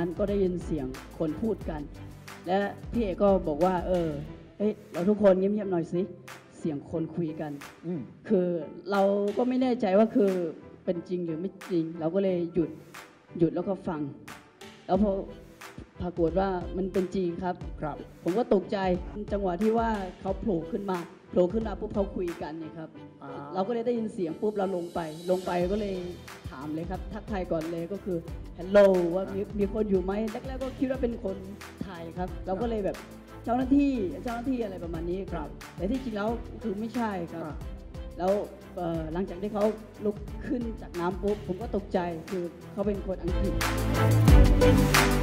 นั้นก็ได้ยินเสียงคนพูดกันและพี่เอกก็บอกว่าเราทุกคนเงียบๆหน่อยสิเสียงคนคุยกันคือเราก็ไม่แน่ใจว่าคือเป็นจริงหรือไม่จริงเราก็เลยหยุดแล้วก็ฟังแล้วพอปรากฏว่ามันเป็นจริงครับผมก็ตกใจจังหวะที่ว่าเขาโผล่ขึ้นมาปุ๊บเขาคุยกันเนี่ยครับเราก็เลยได้ยินเสียงปุ๊บเราลงไปก็เลยถามเลยครับทักทายก่อนเลยก็คือ hello ว่ามีคนอยู่ไหมแรกๆก็คิดว่าเป็นคนไทยครับเราก็เลยแบบเจ้าหน้าที่อะไรประมาณนี้ครับแต่ที่จริงแล้วคือไม่ใช่ครับแล้วหลังจากที่เขาลุกขึ้นจากน้ำปุ๊บผมก็ตกใจคือเขาเป็นคนอังกฤษ